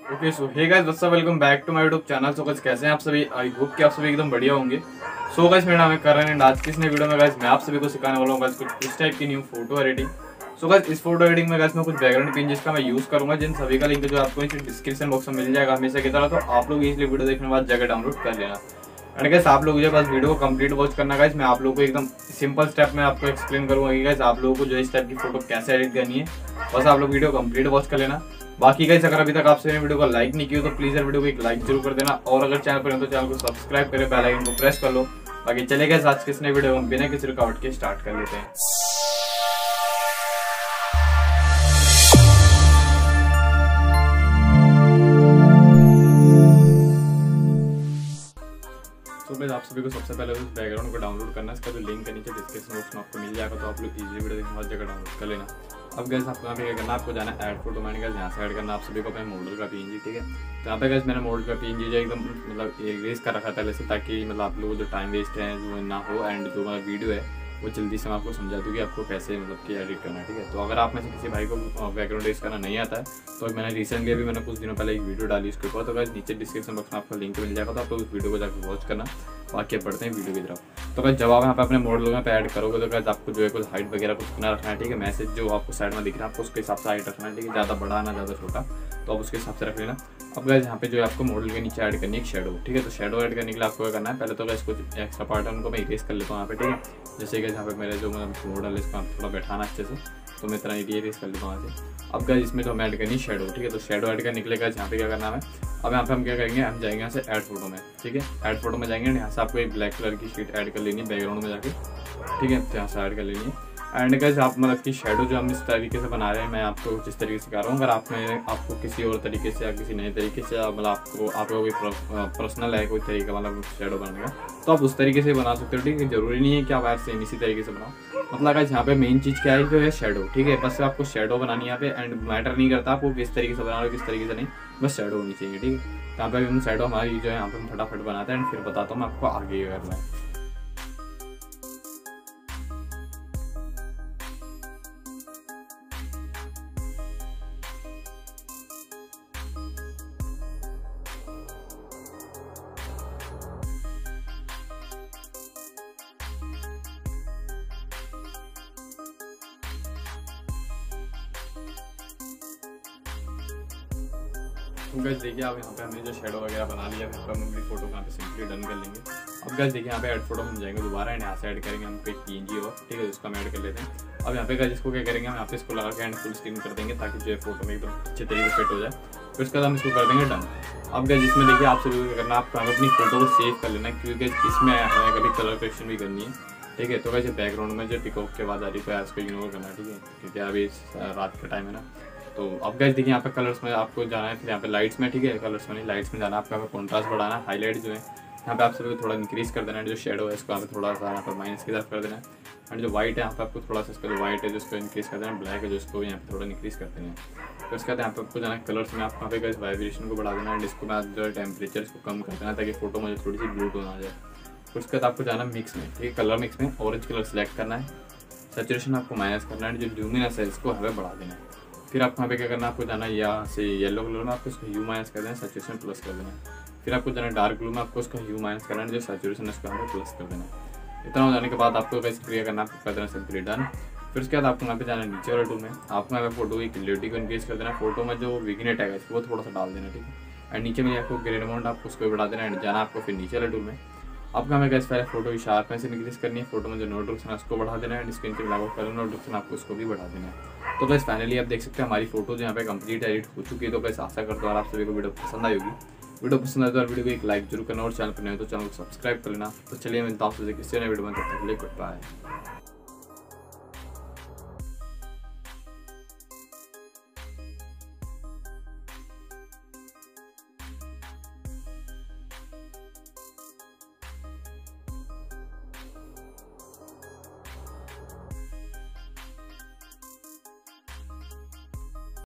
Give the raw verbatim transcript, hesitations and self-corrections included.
Okay so hey guys what's up, welcome back to my YouTube channel. So guys कैसे हैं आप सभी? I hope कि आप सभी एकदम बढ़िया होंगे। सो गाइस मेरा नाम है करण एंड आज की इस नई वीडियो में गाइस मैं आप सभी को सिखाने वाला हूं गाइस कुछ इस टाइप की new photo editing. So guys इस फोटो एडिटिंग में गाइस मैं कुछ बैकग्राउंड पिन जिसका मैं यूज करूंगा, जिन सभी का लिंक जो आपको नीचे डिस्क्रिप्शन बॉक्स में मिल जाएगा हमेशा की तरह। तो आप लोग इजीली वीडियो देखने के बाद जगह डाउनलोड कर लेना। एंड गाइस आप लोग जो बस वीडियो को कंप्लीट वॉच करना गाइस, मैं आप लोगों को एकदम सिंपल स्टेप में आपको एक्सप्लेन करूंगा कि गाइस आप लोगों को जो इस टाइप की फोटो कैसे एडिट करनी है। बस आप लोग वीडियो कंप्लीट वॉच कर लेना। बाकी गाइस अगर अभी तक आपसे वीडियो को लाइक नहीं किया तो प्लीज यार वीडियो को एक लाइक जरूर कर देना, और अगर चैनल पर हैं तो चैनल को सब्सक्राइब करें, बेल आइकन को प्रेस कर लो। बाकी चले गए आज के इस नए वीडियो में बिना किसी रुकावट के स्टार्ट कर लेते हैं। तो गाइस आप सभी को सबसे पहले उस बैकग्राउंड को डाउनलोड करना है। इसका जो लिंक है नीचे डिस्क्रिप्शन बॉक्स में आपको मिल जाएगा, तो आप लोग इजीली वीडियो देखने बाद जगह डाउनलोड कर लेना। अब गाइस आपको यहाँ पे क्या करना है, आपको जाना है ऐड फोटो में। गाइस यहाँ से ऐड करना आप सभी को अपने मॉडल का पीएनजी, ठीक है। तो यहाँ पे गाइस मैंने मॉडल का पीएनजी जो एकदम मतलब इरेज कर रखा था पहले से, ताकि मतलब आप लोगों को जो टाइम वेस्ट है वो ना हो, एंड जो मतलब वीडियो है वो जल्दी से मैं आपको समझा दूँ कि आपको कैसे मतलब कि एडिट करना है, ठीक है। तो अगर आप में से किसी भाई को बैकग्राउंड रेस करना नहीं आता है तो मैंने रिसेंटली अभी मैंने कुछ दिनों पहले एक वीडियो डाली उसके ऊपर, तो गाइस नीचे डिस्क्रिप्शन बॉक्स में आपको लिंक मिल जाएगा, तो आप लोग उस वीडियो को जाकर वॉच करना। बाकी पढ़ते हैं वीडियो की तरफ। तो गाइस जब आप यहाँ पे अपने मॉडल में पे ऐड करोगे तो गाइस आपको जो है कुछ हाइट वगैरह कुछ ना रखना है, ठीक है। मैसेज जो आपको साइड में दिख रहा है आपको उसके हिसाब से हाइट रखना है, ठीक है। ज़्यादा बड़ा ना ज़्यादा छोटा, तो आप उसके हिसाब से रख लेना। अब गाइस यहाँ पे जो है आपको मॉडल के नीचे ऐड करनी है एक शेडो, ठीक है। तो शेडो ऐड करने के लिए आपको क्या करना है, पहले तो गाइस कुछ एक्स्ट्रा पार्ट है उनको मैं इरेज कर लेता हूँ यहाँ पे, ठीक है। जैसे कि यहाँ पे मेरे जो मतलब मॉडल है इसको थोड़ा बैठाना अच्छे से, तो मैं इतना इरेज कर लेता हूँ यहाँ से। अब गाइस इसमें तो हम ऐड करनी है शेडो, ठीक है। तो शेडो ऐड करने के लिए गाइस यहाँ पे क्या करना है, अब यहाँ पे हम क्या करेंगे, हम जाएंगे यहाँ से ऐड फोटो में, ठीक है। ऐड फोटो में जाएंगे, यहाँ से आपको एक ब्लैक कलर की शीट ऐड कर लेनी है बैकग्राउंड में जाके, ठीक है। तो यहाँ से ऐड कर लेनी है। एंड गाइस आप मतलब कि शेडो जो हम इस तरीके से बना रहे हैं, मैं आपको जिस तरीके से सिखा रहा हूँ, अगर आप में आपको किसी और तरीके से या किसी नए तरीके से मतलब आपको आपका कोई पर्सनल है कोई तरीका मतलब शेडो बनाने का, तो आप उस तरीके से बना सकते हो, ठीक है। जरूरी नहीं है कि आप यार सेम इसी तरीके से बनाओ। मतलब गाइस यहाँ पे मेन चीज़ क्या है, जो है शेडो, ठीक है। बस आपको शेडो बनानी है यहाँ पे, एंड मैटर नहीं करता आपको किस तरीके से बना रहे हो किस तरीके से नहीं, बस शेडो होनी चाहिए, ठीक है। यहाँ पे हम शेडो हमारी जो है यहाँ पे हम फटाफट बनाते हैं, एंड फिर बताता हूँ मैं आपको आगे करना है। तो गाइस देखिए आप यहाँ पे हमने जो शेडो वगैरह बना लिया है, हम अपनी फोटो कहाँ पे सिंपली डन कर लेंगे। अब गाइस देखिए यहाँ पे ऐड फोटो में जाएंगे दोबारा, एंड यहाँ से ऐड करेंगे हम एक पीएनजी और, ठीक है, जिसको हम ऐड कर लेते हैं। अब यहाँ पे गाइस इसको क्या करेंगे, हम यहाँ पे इसको लगा के एंड फुल स्क्रीन कर देंगे ताकि जो है फोटो में एकदम अच्छे तरीके से फिट हो जाए। फिर उसके बाद हम इसको कर देंगे डन। अब गाइस इसमें देखिए आप सभी को करना, आपको हमें अपनी फोटो को सेव कर लेना, क्योंकि इसमें हमें कभी कलर करेक्शन भी करनी है, ठीक है। तो गाइस बैकग्राउंड में जो टिकऑफ के बाद आ रही है इसको इग्नोर करना, ठीक है, क्योंकि अभी रात का टाइम है ना। तो अब गाइस देखिए यहाँ पे कलर्स में आपको जाना है, फिर यहाँ पे लाइट्स में, ठीक है, कलर्स में नहीं लाइट्स में जाना है। आपको यहाँ पे कॉन्ट्रास्ट बढ़ाना है, हाईलाइट जो है यहाँ पे आप सभी को थोड़ा इंक्रीज कर देना है, जो शेडो है इसको यहाँ पे थोड़ा सा यहाँ पर माइनस की तरफ कर देना है। एंड जो व्हाइट है यहाँ पे आपको थोड़ा सा इसका जो व्हाइट है जो इसको इंक्रीज कर देना है, ब्लैक है जो इसको यहाँ पे थोड़ा इंक्रीज कर देना है। तो इसके बाद यहाँ पे आपको जाना है कलर्स में, आपको यहाँ पे गाइस वाइब्रेशन को बढ़ा देना है, इसको बाद जो है टेम्परेचर इसको कम कर देना ताकि फोटो में थोड़ी सी ब्लू टोन आ जाए। फिर उसके बाद आपको जाना मिक्स में, ठीक है, कलर मिक्स में ऑरेंज कलर सेलेक्ट करना है, सैचुरेशन आपको माइनस करना है, जो ल्यूमिनस है इसको हमें बढ़ा देना है। फिर आपको यहाँ पे क्या करना है, आपको जाना है यहाँ से येलो कलर में, आपको इसको ह्यू माइनस कर देना है, सैचुरेशन प्लस कर देना है। फिर आपको जाना है डार्क ब्लू में, आपको इसका ह्यू माइनस करना है, जो सैचुरेशन है इसको यहाँ पे प्लस कर देना है। इतना हो जाने के बाद आपको कैसे क्लियर करना है, आपको कर देना सिंपली डन। फिर उसके बाद आपको यहाँ पे जाना है नीचे वाले टूल में, आपको यहाँ पे फोटो की क्लियरिटी को इंक्रीज कर देना है, फोटो में जो विग्नेट है वो थोड़ा सा डाल देना, ठीक है। एंड नीचे में आपको ग्रेड अमाउंट आपको उसको बढ़ा देना है, जाना आपको फिर नीचे वाले टूल में, आपको हमें कैसे पहले फोटो की शार्पनेस इंक्रीज करनी है, फोटो में जो नोट है उसको बढ़ा देना है, स्क्रीन पे लागू कलर नोट आपको उसको भी बढ़ा देना है। तो बस फाइनली आप देख सकते हैं हमारी फोटो जो यहाँ पे कंप्लीट एडिट हो चुकी है। तो बस आशा करता हूँ आप सभी को वीडियो पसंद आई होगी। वीडियो पसंद आए तो वीडियो को एक लाइक जरूर करना, और चैनल पर नहीं हो तो चैनल को सब्सक्राइब कर लेना। तो चलिए मिलता हूँ आपसे किसी नए वीडियो में, तब तक के लिए गुड बाय।